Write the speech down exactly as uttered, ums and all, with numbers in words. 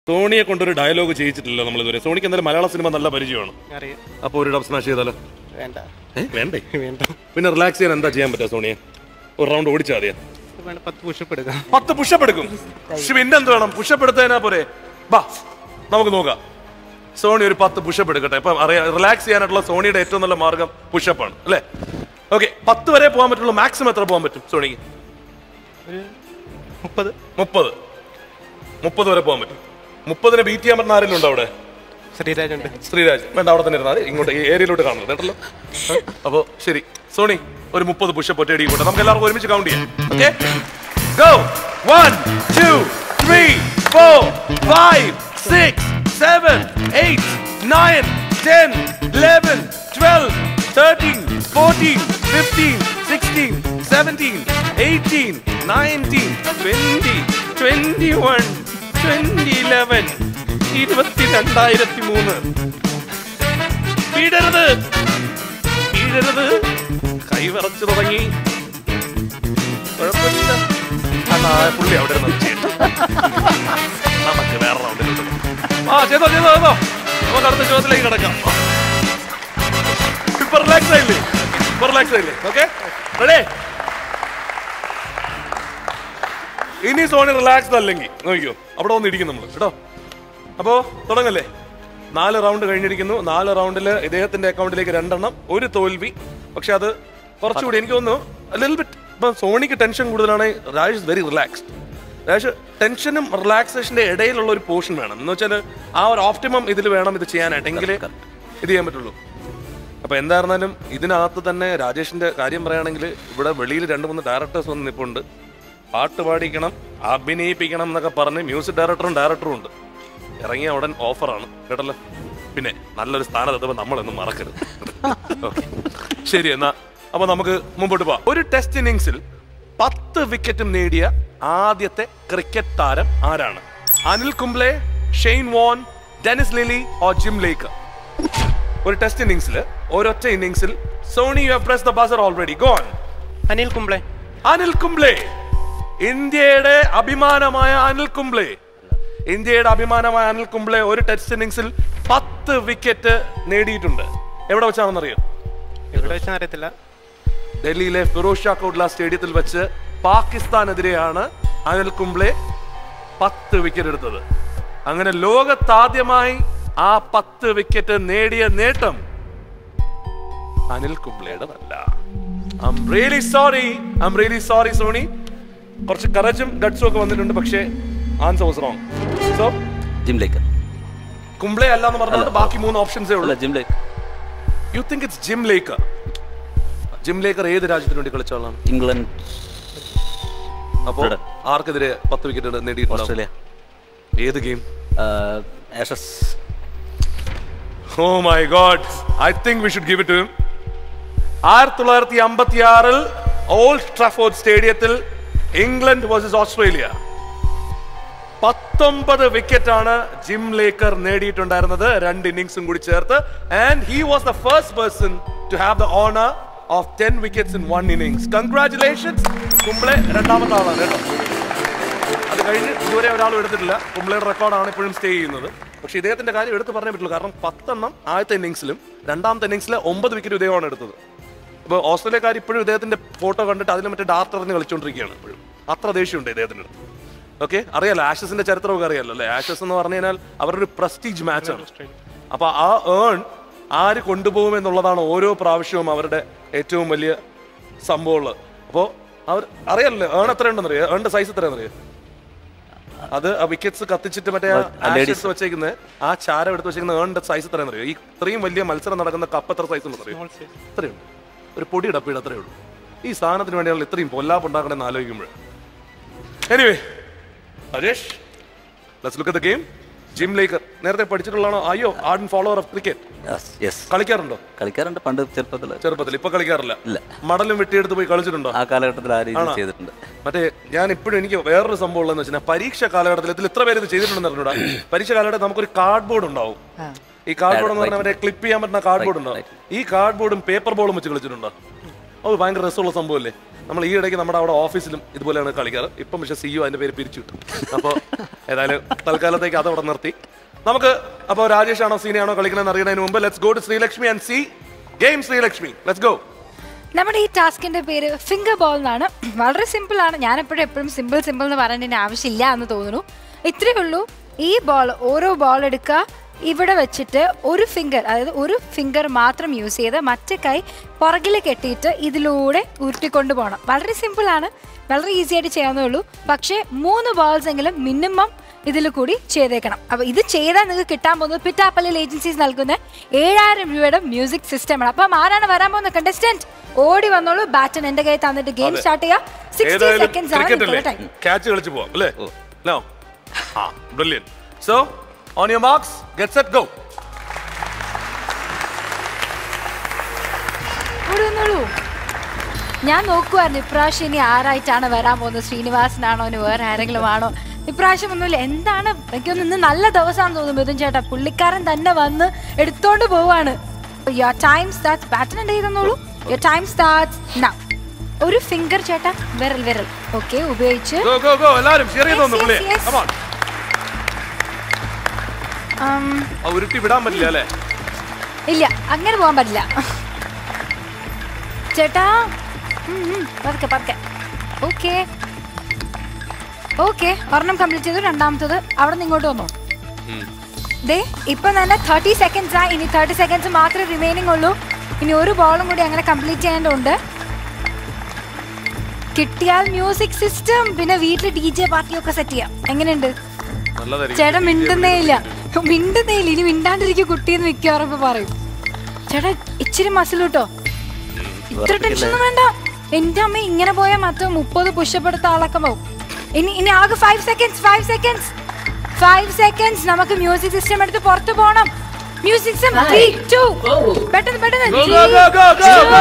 സോണിയെ കൊണ്ടൊരു ഡയലോഗ് ചെയ്യിച്ചിട്ടില്ല നമ്മൾ ഇതുവരെ. സോണിക്ക് എന്തായാലും മലയാള സിനിമ നല്ല പരിചയമാണ്. അപ്പൊ ഒരു ഡബ് സ്മാഷ് ചെയ്താലോ? വേണ്ടേ? പിന്നെ റിലാക്സ് ചെയ്യാൻ എന്താ ചെയ്യാൻ പറ്റുക സോണിയെ? ഒരു റൗണ്ട് ഓടിച്ചാൽ മതിയാ? പത്ത് പുഷപ്പ് എടുക്കും. പിന്നെ എന്ത് വേണം? പുഷപ്പ് എടുത്തതിനാ പോരെ? ബാ നമുക്ക് നോക്കാം. സോണി ഒരു പത്ത് പുഷപ്പ് എടുക്കട്ടെ. ഇപ്പം അറിയാം, റിലാക്സ് ചെയ്യാനായിട്ടുള്ള സോണിയുടെ ഏറ്റവും നല്ല മാർഗം പുഷപ്പാണ് അല്ലേ? ഓക്കെ, പത്ത് വരെ പോകാൻ പറ്റുള്ളൂ. മാക്സിമം എത്ര പോകാൻ പറ്റും സോണിക്ക്? മുപ്പത് മുപ്പത് മുപ്പത് വരെ പോകാൻ പറ്റും. മുപ്പതിനെ ബീറ്റ് ചെയ്യാൻ പറ്റുന്ന ആരെങ്കിലും ഉണ്ടോ അവിടെ? ശ്രീരാജ് ഉണ്ട്. ശ്രീരാജ് വേണ്ട, അവിടെ തന്നെ ഇരുന്നാൽ ഇങ്ങോട്ട് ഈ ഏരിയയിലോട്ട് കാണുന്നത് കേട്ടല്ലോ. അപ്പോ ശരി സോണി, ഒരു മുപ്പത് പുഷപ്പ് ഒറ്റയടി പോട്ടെ. നമുക്ക് എല്ലാവർക്കും ഒരുമിച്ച് കൗണ്ട് ചെയ്യാം. Okay, go. one two three four five six seven eight nine ten eleven twelve thirteen fourteen fifteen sixteen seventeen eighteen nineteen twenty twenty-one twenty eleven ഇരുപത്തിരണ്ടായിരത്തി മൂന്ന്. വീഴരുത് വീഴരുത്. കൈ വിറച്ചു തുടങ്ങി. കുഴപ്പമില്ല, പുള്ളി അവിടെ നമുക്ക് വേറെ റൗണ്ടിലോട്ട് ആ ചെയ്തോ ചെയ്തോ ചെയ്തോ. നമുക്ക് അടുത്ത ചോദ്യത്തിലേക്ക് കിടക്കാം. ഇപ്പൊ റിലാക്സ് ആയില്ലേ? ഇപ്പൊ റിലാക്സ് ആയില്ലേ? Okay, ready? ഇനി സോണി റിലാക്സ്ഡ് അല്ലെങ്കിൽ നോക്കിയോ, അവിടെ വന്ന് ഇടിക്കും നമ്മൾ കേട്ടോ. അപ്പോ തുടങ്ങല്ലേ? നാല് റൗണ്ട് കഴിഞ്ഞിരിക്കുന്നു. നാല് റൗണ്ടില് ഇദ്ദേഹത്തിന്റെ അക്കൗണ്ടിലേക്ക് രണ്ടെണ്ണം, ഒരു തോൽവി. പക്ഷെ അത് കുറച്ചുകൂടി എനിക്ക് തോന്നുന്നു ലിറ്റിൽ ബിറ്റ്. ഇപ്പൊ സോണിക്ക് ടെൻഷൻ കൂടുതലാണ്. Rajesh very relaxed. രാജേഷ് ടെൻഷനും റിലാക്സേഷന്റെ ഇടയിലുള്ള ഒരു പോർഷൻ വേണം. എന്ന് വെച്ചാൽ ആ ഒരു ഓപ്റ്റിമം ഇതിൽ വേണം ഇത് ചെയ്യാനായിട്ട്, എങ്കിലേ ഇത് ചെയ്യാൻ പറ്റുള്ളൂ. അപ്പൊ എന്തായിരുന്നാലും ഇതിനകത്ത് തന്നെ രാജേഷിന്റെ കാര്യം പറയുകയാണെങ്കിൽ ഇവിടെ വെളിയിൽ രണ്ട് മൂന്ന് ഡയറക്ടേഴ്സ് വന്ന് നിൽപ്പുണ്ട്. പാട്ട് പാടിക്കണം, അഭിനയിപ്പിക്കണം എന്നൊക്കെ പറഞ്ഞ് മ്യൂസിക് ഡയറക്ടറും ഡയറക്ടറും ഉണ്ട്. ഇറങ്ങിയ ഉടൻ ഓഫറാണ് കേട്ടല്ലോ. പിന്നെ നല്ലൊരു സ്ഥാനത്തെത്തുമ്പോൾ നമ്മളൊന്നും മറക്കരുത്. ഓക്കെ ശരി, എന്നാ അപ്പൊ നമുക്ക് മുമ്പോട്ട് പോവാം. ഒരു ടെസ്റ്റ് ഇന്നിംഗ്സിൽ പത്ത് വിക്കറ്റും നേടിയ ആദ്യത്തെ ക്രിക്കറ്റ് താരം ആരാണ്? Anil Kumble, Shane Warne, Dennis Lillee or Jim Laker? ഒരു ടെസ്റ്റ് ഇന്നിംഗ്സിൽ ഒരൊറ്റ ഇന്നിംഗ്സിൽ Soni you have pressed the buzzer already. Go on. Anil Kumble. Anil Kumble, ഇന്ത്യയുടെ അഭിമാനമായ അനിൽ കുംബ്ലെ. ഇന്ത്യയുടെ അഭിമാനമായ അനിൽ കുംബ്ലെ ഒരു ടെസ്റ്റ് ഇന്നിംഗ്സിൽ പത്ത് വിക്കറ്റ് നേടിയിട്ടുണ്ട്. എവിടെ വെച്ചാണെന്ന് അറിയാം? എവിടെ വെച്ചാൽ അറിയത്തില്ല. ഡൽഹിയിലെ ഫിറോസ് ഷാ കോട്ല സ്റ്റേഡിയത്തിൽ വെച്ച് പാകിസ്ഥാനെതിരെയാണ് അനിൽ കുംബ്ലെ പത്ത് വിക്കറ്റ് എടുത്തത്. അങ്ങനെ ലോകത്താദ്യമായി ആ പത്ത് വിക്കറ്റ് നേടിയ നേട്ടം അനിൽ കുംബ്ലെയുടെതല്ല. I am really sorry I am really sorry Soni. കുറച്ച് കറച്ചും ഗട്ട്സും ഒക്കെ വന്നിട്ടുണ്ട്, പക്ഷേ answer was wrong. So Jim Laker. Kumble അല്ല എന്ന് പറഞ്ഞാൽ ബാക്കി മൂന്ന് ഓപ്ഷൻസേ ഉള്ളൂ. Jim Laker. You think it's Jim Laker? Jim Laker ഏത് രാജ്യത്തിന് വേണ്ടി കളിച്ച ആളാണ്? ഇംഗ്ലണ്ട്. അപ്പോൾ ആർക്കെതിരെ പത്ത് വിക്കറ്റ് നേടിയിട്ടുണ്ട്? ഓസ്ട്രേലിയ. ഏത് game? Ashes. Oh my God, I think we should give it to him. ആയിരത്തി തൊള്ളായിരത്തി അമ്പത്തി ആറിൽ ഓൾഡ് ട്രാഫോർഡ് സ്റ്റേഡിയത്തിൽ ഇംഗ്ലണ്ട് വേഴ്സസ് ഓസ്ട്രേലിയ പത്തൊമ്പത് വിക്കറ്റ് ആണ് ജിം ലേക്കർ നേടിയിട്ടുണ്ടായിരുന്നത്, രണ്ട് ഇന്നിംഗ്സും കൂടി ചേർത്ത്. And he was the first person to have the honour of ten wickets in one innings. Congratulations. Kumble രണ്ടാമത്തെ ആളാണ് കേട്ടോ. അത് കഴിഞ്ഞ് ഇതുവരെ ഒരാളും എടുത്തിട്ടില്ല. കുംബ്ലെയുടെ റെക്കോർഡാണ് ഇപ്പോഴും സ്റ്റേ ചെയ്യുന്നത്. പക്ഷെ ഇദ്ദേഹത്തിന്റെ കാര്യം എടുത്ത് പറഞ്ഞേ പറ്റുള്ളൂ, കാരണം പത്തെണ്ണം ആദ്യത്തെ ഇന്നിംഗ്സിലും രണ്ടാമത്തെ ഇന്നിംഗ്സിൽ ഒമ്പത് വിക്കറ്റ് ഇദ്ദേഹമാണ് എടുത്തത്. ഇപ്പോൾ ഓസ്ട്രേലിയക്കാർ ഇപ്പോഴും ഇദ്ദേഹത്തിന്റെ ഫോട്ടോ കണ്ടിട്ട് അതിൽ മറ്റേ ഡാർട്ട് എറിഞ്ഞ് കളിച്ചുകൊണ്ടിരിക്കുകയാണ് ഇപ്പോഴും. അത്ര ദേഷ്യമുണ്ട് ഇദ്ദേഹത്തിന്റെ അടുത്ത്. ഓക്കെ, അറിയാലോ ആഷസിന്റെ ചരിത്രമൊക്കെ അറിയാലോ അല്ലേ? ആഷസ് എന്ന് പറഞ്ഞു കഴിഞ്ഞാൽ അവരുടെ ഒരു പ്രസ്റ്റീജ് മാച്ചാണ്. അപ്പൊ ആ ഏൺ ആര് കൊണ്ടുപോകും എന്നുള്ളതാണ് ഓരോ പ്രാവശ്യവും അവരുടെ ഏറ്റവും വലിയ സംഭവമുള്ളത്. അപ്പോൾ അവർ അറിയാലോ ഏൺ എത്ര ഉണ്ടെന്ന് അറിയാം, ഏണിന്റെ സൈസ് എത്രയാണെന്ന് അറിയാം? അത് ആ വിക്കറ്റ്സ് കത്തിച്ചിട്ട് മറ്റേ ആഷസ് വെച്ചേക്കുന്നത്, ആ ചാരം എടുത്ത് വെച്ചേക്കുന്ന ഏണിന്റെ സൈസ് എത്രയാണെന്ന് അറിയാം? ഈ ഇത്രയും വലിയ മത്സരം നടക്കുന്ന കപ്പ് എത്ര സൈസ് ഉണ്ടെന്ന് അറിയാം? ഇത്രയുണ്ട്, ഒരു പൊടി ഡപ്പിയുടെ അത്രയേ ഉള്ളൂ. ഈ സാധനത്തിന് വേണ്ടിയാണ് ഇത്രയും പൊല്ലാപ്പ് ഉണ്ടാക്കണമെന്ന് ആലോചിക്കുമ്പോൾ. Anyway Rajesh, let's look at the game. Jim Laker നേരത്തെ പഠിച്ചിട്ടുള്ളതാണോ? അയ്യോ, ആർഡൻ ഫോളോവർ ഓഫ് ക്രിക്കറ്റ്. കളിക്കാറുണ്ടോ? കളിക്കാറുണ്ട്, പണ്ട് ചെറുപ്പത്തിൽ. ചെറുപ്പത്തിൽ. ഇപ്പൊ കളിക്കാറില്ല? ഇല്ല. മടലും വെട്ടിയെടുത്ത് പോയി കളിച്ചിട്ടുണ്ടോ? ആ കാലഘട്ടത്തിൽ ആ രീതി ചെയ്തിട്ടുണ്ട്. മറ്റേ ഞാൻ ഇപ്പോഴും എനിക്ക് വേറൊരു സംഭവം ഉള്ളതെന്ന് വെച്ചാൽ പരീക്ഷ കാലഘട്ടത്തിൽ ഇതിൽ ഇത്ര പേര് ഇത് ചെയ്തിട്ടുണ്ടെന്ന് അറിഞ്ഞൂടാ. പരീക്ഷ കാലഘട്ടത്തിൽ നമുക്കൊരു കാർഡ് ബോർഡ് ഉണ്ടാവും. ഈ കാർഡ് ബോർഡ് എന്ന് പറഞ്ഞാൽ മറ്റേ ക്ലിപ്പ് ചെയ്യാൻ പറ്റുന്ന കാർഡ് ബോർഡ് ഉണ്ടാവും. ഈ കാർഡ് ബോർഡും പേപ്പർ ബോളും വെച്ച് കളിച്ചിട്ടുണ്ടോ? അത് ഭയങ്കര രസമുള്ള സംഭവമല്ലേ? നമ്മൾ ഈ ഇടയ്ക്ക് നമ്മുടെ അവിടെ ഓഫീസിലും ഇതുപോലെയാണ് കളിക്കാറ്. ഇപ്പം പക്ഷേ സി യു അതിന്റെ പേര് പിരിച്ചു കിട്ടും. അപ്പോൾ ഏതായാലും തൽക്കാലത്തേക്ക് അതവിടെ നിർത്തി. നമുക്ക് അപ്പോൾ രാജേഷ് ആണോ സീനയാണോ കളിക്കണമെന്ന് അറിയുന്നതിന് മുമ്പ് let's go to Sreelakshmi and സി ഗെയിം. Sreelakshmi, let's go. നമ്മുടെ ഈ ടാസ്കിന്റെ പേര് ഫിംഗർ ബോൾ എന്നാണ്. വളരെ സിമ്പിൾ ആണ്. ഞാൻ എപ്പോഴും എപ്പോഴും സിമ്പിൾ സിമ്പിൾ എന്ന് പറയുന്നതിന് ആവശ്യമില്ല എന്ന് തോന്നുന്നു. ഇത്രയേ ഉള്ളൂ. ഈ ബോൾ ഓരോ ബോൾ എടുക്കുക, ഇവിടെ വെച്ചിട്ട് ഒരു ഫിംഗർ, അതായത് ഒരു ഫിംഗർ മാത്രം യൂസ് ചെയ്ത് മറ്റേ കൈ പുറകിൽ കെട്ടിയിട്ട് ഇതിലൂടെ ഉരുട്ടിക്കൊണ്ട് പോകണം. വളരെ സിമ്പിളാണ്, വളരെ ഈസി ആയിട്ട് ചെയ്യാവുന്നേ ഉള്ളൂ. പക്ഷേ മൂന്ന് ബോൾസ് എങ്കിലും മിനിമം ഇതിൽ കൂടി ചെയ്തേക്കണം. അപ്പോൾ ഇത് ചെയ്താൽ നിങ്ങൾക്ക് കിട്ടാൻ പോകുന്നത് പിറ്റാപ്പള്ളിയിൽ ഏജൻസീസ് നൽകുന്ന ഏഴായിരം രൂപയുടെ മ്യൂസിക് സിസ്റ്റമാണ്. അപ്പം ആരാണ് വരാൻ പോകുന്ന കണ്ടസ്റ്റന്റ്? ഓടി വന്നോളൂ. ബാറ്റൺ എന്റെ കയ്യിൽ തന്നിട്ട് ഗെയിം സ്റ്റാർട്ട് ചെയ്യാം. സിക്സ്റ്റി സെക്കൻഡ്സ് ആണ് ടൈം. ക്യാച്ച് കളിച്ച് പോവാം അല്ലേ? No ah brilliant. So on your marks get set go. ഓടി വന്നോളൂ. ഞാൻ നോക്കുവായിരുന്നു ഇപ്രാവശ്യം ഇനി ആരായിട്ടാണ് വരാൻ പോകുന്നത്. ശ്രീനിവാസനാണോ ഇനി വേറെ ആരെങ്കിലും ആണോ? ഇപ്രാവശ്യം ഒന്നുമില്ല. എന്താണ് എനിക്കൊന്ന് ഇന്ന് നല്ല ദിവസമാണെന്ന് തോന്നുന്നു മിഥുൻ ചേട്ടാ. പുള്ളിക്കാരൻ തന്നെ വന്ന് എടുത്തോണ്ട് പോവാണ്. Your time starts. ബാറ്റൺ എന്റെ തന്നോളൂ. Your time starts now. ഒരു ഫിംഗർ ചേട്ടാ, വിരൽ വിരൽ ഓക്കെ ഉപയോഗിച്ച് ഉരുട്ടി വിടാൻ പറ്റില്ല അല്ലേ? ഇല്ല, അങ്ങനെ പോകാൻ പറ്റില്ല ചേട്ടാ. പതുക്കെ പതുക്കെ. ഓക്കെ ഓക്കെ ഒരെണ്ണം കംപ്ലീറ്റ് ചെയ്തു. രണ്ടാമത്തത് അവിടെ നിന്ന് ഇങ്ങോട്ട് വന്നോ. ദേ ഇപ്പൊ തന്നെ തേർട്ടി സെക്കൻഡ്സ് ആയി. ഇനി തേർട്ടി സെക്കൻഡ്സ് മാത്രമേ റിമൈനിങ് ഉള്ളൂ. ഇനി ഒരു ബോളും കൂടി അങ്ങനെ കംപ്ലീറ്റ് ചെയ്യേണ്ടതുണ്ട്. കിട്ടിയാൽ മ്യൂസിക് സിസ്റ്റം, പിന്നെ വീട്ടിൽ ഡി ജെ പാർട്ടിയൊക്കെ സെറ്റ് ചെയ്യാം. എങ്ങനെയുണ്ട് ചേട്ടാ? മിണ്ടുന്നേ ഇല്ല, മിണ്ടുന്നേ ഇല്ല. ഇനി മിണ്ടാണ്ടിരിക്കും കുട്ടിയെന്ന് മിക്കവാറും പറയും. ചേട്ടാ ഇച്ചിരി മസിൽ കിട്ടോ. ഇത്ര ടെൻഷനൊന്നും വേണ്ട. എന്റെ അമ്മ ഇങ്ങനെ പോയാൽ മാത്രം മുപ്പത് പുഷപ്പ് എടുത്ത ആളൊക്കെ പോകും. ഇനി ഇനി ആകെ five seconds five seconds five seconds നമുക്ക് മ്യൂസിക് സിസ്റ്റം എടുത്ത് പുറത്തു പോകണം. മ്യൂസിക് സിസ്റ്റം ത്രീ ടു പെട്ടെന്ന് പെട്ടെന്ന്.